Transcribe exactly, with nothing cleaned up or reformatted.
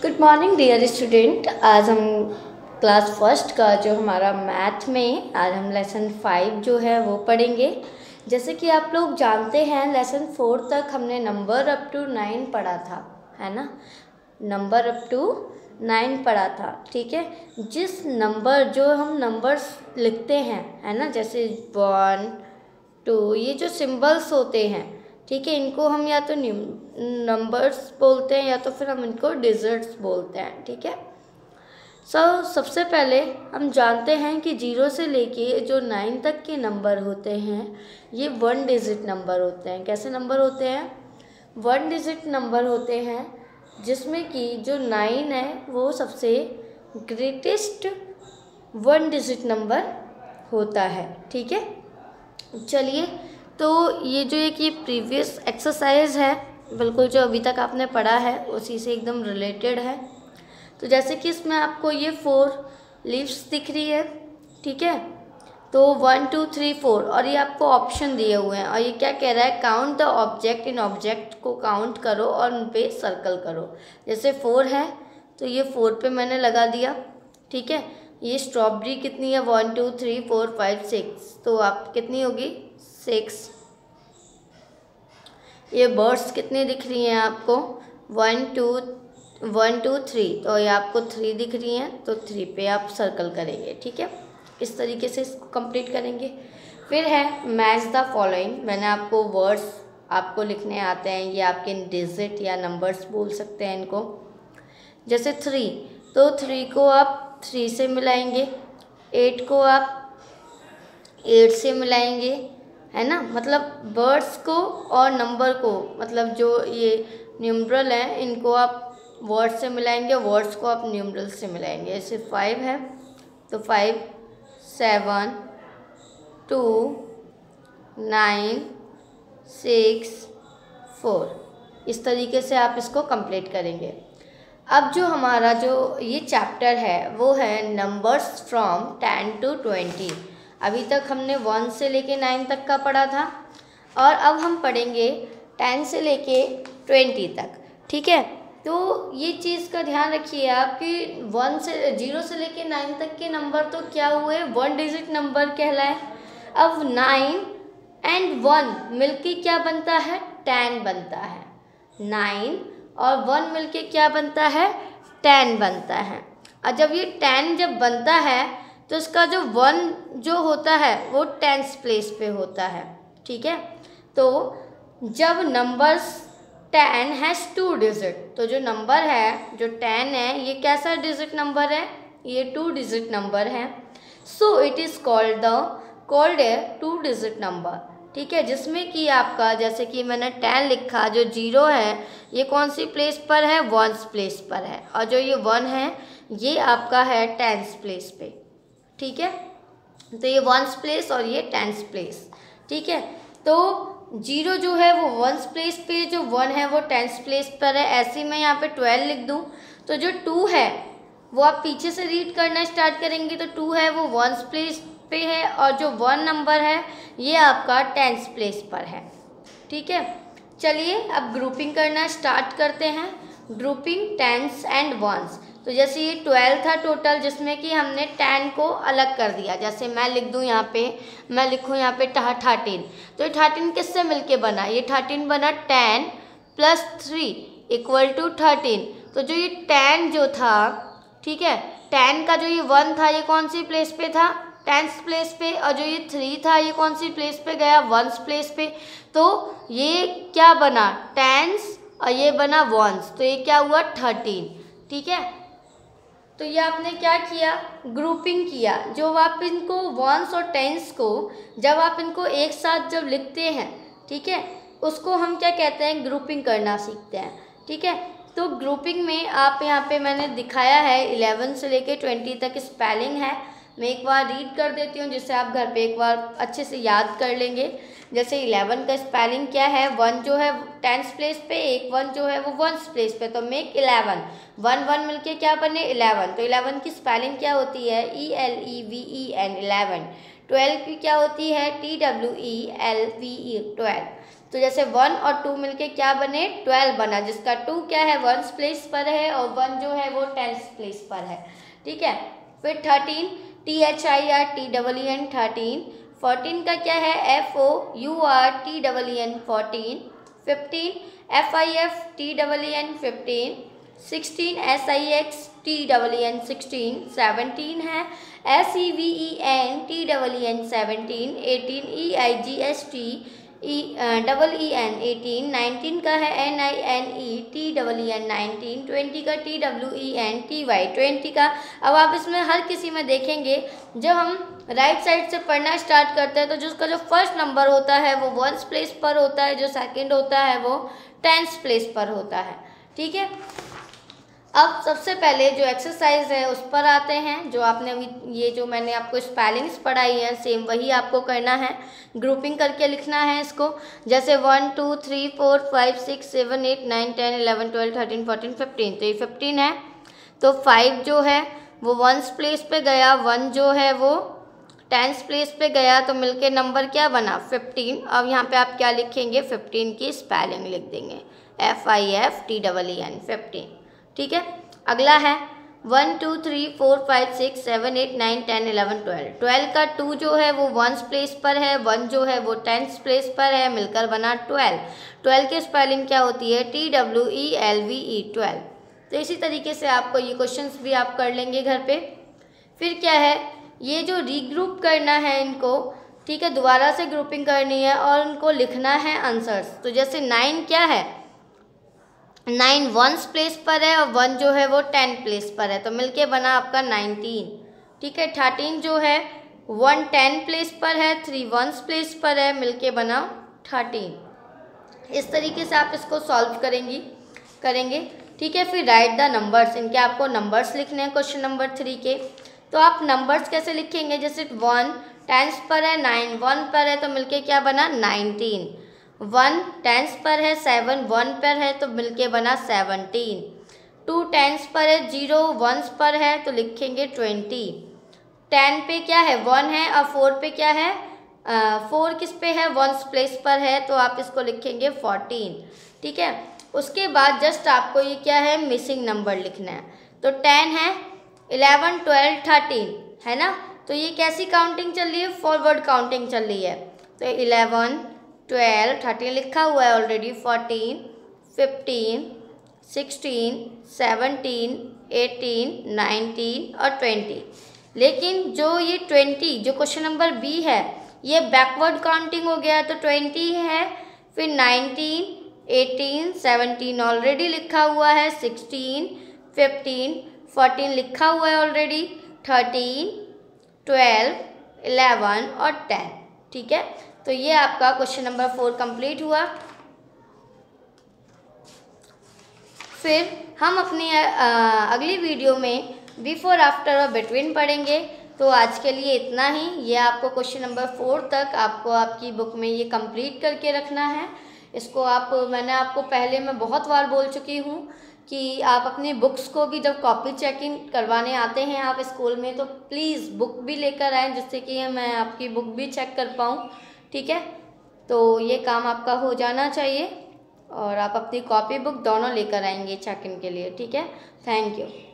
Good morning dear student. आज हम class first का जो हमारा मैथ में आज हम लेसन फाइव जो है वो पढ़ेंगे। जैसे कि आप लोग जानते हैं लेसन फोर तक हमने नंबर अप टू नाइन पढ़ा था, है ना। नंबर अप टू नाइन पढ़ा था, ठीक है। जिस नंबर जो हम नंबर्स लिखते हैं, है ना, जैसे वन टू, ये जो सिंबल्स होते हैं, ठीक है, इनको हम या तो नंबर्स बोलते हैं या तो फिर हम इनको डिजिट्स बोलते हैं, ठीक है। सो so, सबसे पहले हम जानते हैं कि जीरो से लेके जो नाइन तक के नंबर होते हैं ये वन डिजिट नंबर होते हैं। कैसे नंबर होते हैं? वन डिजिट नंबर होते हैं, जिसमें कि जो नाइन है वो सबसे ग्रेटेस्ट वन डिजिट नंबर होता है, ठीक है। चलिए, तो ये जो एक ये प्रीवियस एक्सरसाइज है, बिल्कुल जो अभी तक आपने पढ़ा है उसी से एकदम रिलेटेड है। तो जैसे कि इसमें आपको ये फोर लीव्स दिख रही है, ठीक है। तो वन टू थ्री फोर, और ये आपको ऑप्शन दिए हुए हैं, और ये क्या कह रहा है? काउंट द ऑब्जेक्ट, इन ऑब्जेक्ट को काउंट करो और उन पे सर्कल करो। जैसे फोर है तो ये फोर पे मैंने लगा दिया, ठीक है। ये स्ट्रॉबेरी कितनी है? One two three four five six, तो आप कितनी होगी? सिक्स। ये बर्ड्स कितनी दिख रही हैं आपको? One two one two three, तो ये आपको थ्री दिख रही हैं, तो थ्री पे आप सर्कल करेंगे, ठीक है। इस तरीके से इसको कंप्लीट करेंगे। फिर है मैच द फॉलोइंग। मैंने आपको वर्ड्स आपको लिखने आते हैं, ये आपके डिजिट या नंबर्स बोल सकते हैं इनको। जैसे थ्री, तो थ्री को आप थ्री से मिलाएंगे, एट को आप एट से मिलाएंगे, है ना। मतलब वर्ड्स को और नंबर को, मतलब जो ये न्यूमरल हैं इनको आप वर्ड से मिलाएंगे, वर्ड्स को आप न्यूमरल से मिलाएंगे। जैसे फाइव है तो five, seven, two, nine, six, four, इस तरीके से आप इसको कंप्लीट करेंगे। अब जो हमारा जो ये चैप्टर है वो है numbers from ten to twenty. अभी तक हमने वन से लेके नाइन तक का पढ़ा था, और अब हम पढ़ेंगे टेन से लेके ट्वेंटी तक, ठीक है। तो ये चीज़ का ध्यान रखिए आप कि वन से जीरो से लेके नाइन तक के नंबर तो क्या हुए? वन डिजिट नंबर कहलाए। अब नाइन एंड वन मिलके क्या बनता है? टेन बनता है। नाइन और वन मिलके क्या बनता है? टेन बनता है। और जब ये टेन जब बनता है तो इसका जो वन जो होता है वो टेंस प्लेस पे होता है, ठीक है। तो जब numbers ten has two digit, तो जो नंबर है जो टेन है ये कैसा डिजिट नंबर है? ये टू डिजिट नंबर है। So it is called the called a two digit number, ठीक है। जिसमें कि आपका, जैसे कि मैंने टेन लिखा, जो जीरो है ये कौन सी प्लेस पर है? वंस प्लेस पर है, और जो ये वन है ये आपका है टेंस प्लेस पे, ठीक है। तो ये वंस प्लेस और ये टेंस प्लेस, ठीक है। तो जीरो जो है वो वंस प्लेस पे, जो वन है वो टेंस प्लेस पर है। ऐसे मैं यहाँ पे ट्वेल्व लिख दूँ तो जो टू है वो आप पीछे से रीड करना स्टार्ट करेंगे, तो टू है वो वंस प्लेस पे है, और जो वन नंबर है ये आपका टेंस प्लेस पर है, ठीक है। चलिए अब ग्रुपिंग करना स्टार्ट करते हैं। Grouping tens and ones. तो जैसे ये ट्वेल्व था टोटल, जिसमें कि हमने टेन को अलग कर दिया। जैसे मैं लिख दूँ यहाँ पे, मैं लिखूँ यहाँ पे थर्टीन, तो ये थर्टीन किससे मिलके बना? ये थर्टीन बना ten plus three equal to thirteen. तो जो ये टेन जो था, ठीक है, टेन का जो ये वन था ये कौन सी प्लेस पे था? टेंस प्लेस पे, और जो ये थ्री था ये कौन सी प्लेस पे गया? वंस प्लेस पे। तो ये क्या बना? टेंस, और ये बना वंस, तो ये क्या हुआ? थर्टीन, ठीक है। तो ये आपने क्या किया? ग्रुपिंग किया। जो आप इनको वंस और टेंस को जब आप इनको एक साथ जब लिखते हैं, ठीक है, उसको हम क्या कहते हैं? ग्रुपिंग करना सीखते हैं, ठीक है। तो ग्रुपिंग में आप यहाँ पे मैंने दिखाया है इलेवन से लेके ट्वेंटी तक स्पेलिंग है। मैं एक बार रीड कर देती हूँ जिससे आप घर पे एक बार अच्छे से याद कर लेंगे। जैसे इलेवन का स्पेलिंग क्या है? वन जो है टेंस प्लेस पे, एक वन जो है वो वंस प्लेस पे, तो मेक इलेवन। वन वन मिलके क्या बने? इलेवन। तो इलेवन की स्पेलिंग क्या होती है? E L E V E N, eleven. Twelve की क्या होती है? T W E L V E, twelve. तो जैसे वन और टू मिलके क्या बने, ट्वेल्व बना, जिसका टू क्या है वंस प्लेस पर है और वन जो है वो टेंस प्लेस पर है, ठीक है। फिर thirteen, T H I R T double E N thirteen. Fourteen का क्या है, F O U R T double E N fourteen. Fifteen, F I F T double E N fifteen. Sixteen, S I X T double E N sixteen. Seventeen है S E V E N T double E N seventeen. Eighteen, E I G S T E double E N eighteen. Nineteen का है N I N E T double E N nineteen. Twenty का T W E N T Y twenty का। अब आप इसमें हर किसी में देखेंगे जब हम राइट साइड से पढ़ना स्टार्ट करते हैं तो जो उसका जो फर्स्ट नंबर होता है वो वंस प्लेस पर होता है, जो सेकंड होता है वो टेंस प्लेस पर होता है, ठीक है। अब सबसे पहले जो एक्सरसाइज है उस पर आते हैं। जो आपने अभी ये जो मैंने आपको स्पेलिंग्स पढ़ाई हैं सेम वही आपको करना है, ग्रुपिंग करके लिखना है इसको। जैसे one two three four five six seven eight nine ten eleven twelve thirteen fourteen fifteen, तो ये फिफ्टीन है। तो फाइव जो है वो वंस प्लेस पे गया, वन जो है वो टेंस प्लेस पे गया, तो मिलके नंबर क्या बना, फिफ्टीन। अब यहाँ पे आप क्या लिखेंगे, फिफ्टीन की स्पेलिंग लिख देंगे, F I F T double E N fifteen, ठीक है। अगला है one two three four five six seven eight nine ten eleven twelve. Twelve का टू जो है वो वंस प्लेस पर है, वन जो है वो टेंस प्लेस पर है, मिलकर बना ट्वेल्व। ट्वेल्व की स्पेलिंग क्या होती है, T W E L V E twelve. तो इसी तरीके से आपको ये क्वेश्चंस भी आप कर लेंगे घर पे। फिर क्या है, ये जो रीग्रुप करना है इनको, ठीक है, दोबारा से ग्रुपिंग करनी है और उनको लिखना है आंसर्स। तो जैसे नाइन क्या है, नाइन वंस प्लेस पर है और वन जो है वो टेन प्लेस पर है, तो मिलके बना आपका नाइनटीन, ठीक है। थर्टीन जो है वन टेन प्लेस पर है, थ्री वंस प्लेस पर है, मिलके बना थर्टीन। इस तरीके से आप इसको सॉल्व करेंगी करेंगे ठीक है। फिर राइट द नंबर्स, इनके आपको नंबर्स लिखने हैं क्वेश्चन नंबर थ्री के। तो आप नंबर्स कैसे लिखेंगे, जैसे वन टेंस पर है, नाइन वन पर है, तो मिलके क्या बना नाइनटीन। वन टेंस पर है, सेवन वन पर है, तो मिलके बना सेवनटीन। टू टेंस पर है, जीरो वंस पर है, तो लिखेंगे ट्वेंटी। टेन पे क्या है, वन है, और फोर पे क्या है, फोर किस पे है, वंस प्लेस पर है, तो आप इसको लिखेंगे फोर्टीन, ठीक है। उसके बाद जस्ट आपको ये क्या है, मिसिंग नंबर लिखना है। तो टेन है, इलेवन ट्वेल्व थर्टीन है ना, तो ये कैसी काउंटिंग चल रही है, फॉरवर्ड काउंटिंग चल रही है। तो इलेवन ट्वेल्व थर्टीन लिखा हुआ है already, fourteen fifteen sixteen seventeen eighteen nineteen और ट्वेंटी। लेकिन जो ये ट्वेंटी जो क्वेश्चन नंबर बी है ये बैकवर्ड काउंटिंग हो गया, तो ट्वेंटी है, फिर नाइनटीन एटीन सेवनटीन ऑलरेडी लिखा हुआ है, सिक्सटीन फिफ्टीन फोर्टीन लिखा हुआ है ऑलरेडी, थर्टीन ट्वेल्व इलेवन और टेन, ठीक है। तो ये आपका क्वेश्चन नंबर फोर कंप्लीट हुआ। फिर हम अपनी अगली वीडियो में बिफोर आफ्टर और बिटवीन पढ़ेंगे। तो आज के लिए इतना ही। ये आपको क्वेश्चन नंबर फोर तक आपको आपकी बुक में ये कंप्लीट करके रखना है। इसको आप मैंने आपको पहले मैं बहुत बार बोल चुकी हूँ कि आप अपनी बुक्स को भी जब कॉपी चेकिंग करवाने आते हैं आप स्कूल में, तो प्लीज़ बुक भी लेकर आएँ, जिससे कि मैं आपकी बुक भी चेक कर पाऊँ, ठीक है। तो ये काम आपका हो जाना चाहिए और आप अपनी कॉपी बुक दोनों लेकर आएंगे चेकिंग के लिए, ठीक है। Thank you.